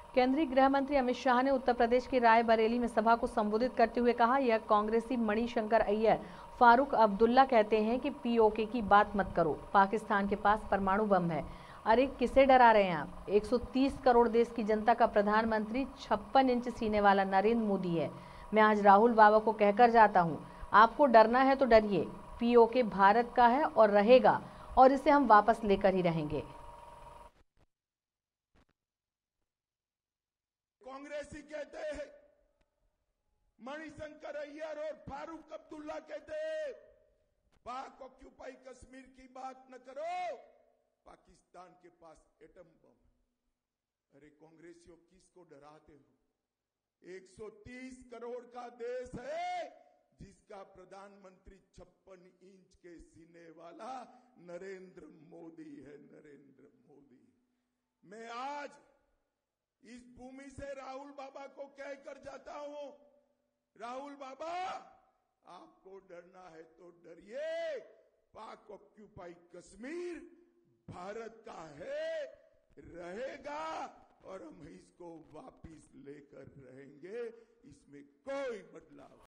केंद्रीय गृह मंत्री अमित शाह ने उत्तर प्रदेश के रायबरेली में सभा को संबोधित करते हुए कहा, यह कांग्रेसी मणिशंकर अय्यर, फारूक अब्दुल्ला कहते हैं कि पीओके की बात मत करो, पाकिस्तान के पास परमाणु बम है। अरे किसे डरा रहे हैं आप? 130 करोड़ देश की जनता का प्रधानमंत्री 56 इंच सीने वाला नरेंद्र मोदी है। मैं आज राहुल बाबा को कहकर जाता हूँ, आपको डरना है तो डरिए, पीओके भारत का है और रहेगा, और इसे हम वापस लेकर ही रहेंगे। कांग्रेसी कहते हैं, मणिशंकर अय्यर और फारूक अब्दुल्ला कहते हैं, पाक ऑक्यूपाई कश्मीर की बात न करो, पाकिस्तान के पास एटम बम। अरे कांग्रेसियों, किसको डराते हो? 130 करोड़ का देश है जिसका प्रधानमंत्री 56 इंच के सीने वाला नरेंद्र मोदी है। नरेंद्र मोदी। मैं आज इस भूमि से राहुल बाबा को कहकर जाता हूं, राहुल बाबा, आपको डरना है तो डरिए, पाक ऑक्यूपाई कश्मीर भारत का है, रहेगा, और हम इसको वापिस लेकर रहेंगे, इसमें कोई बदलाव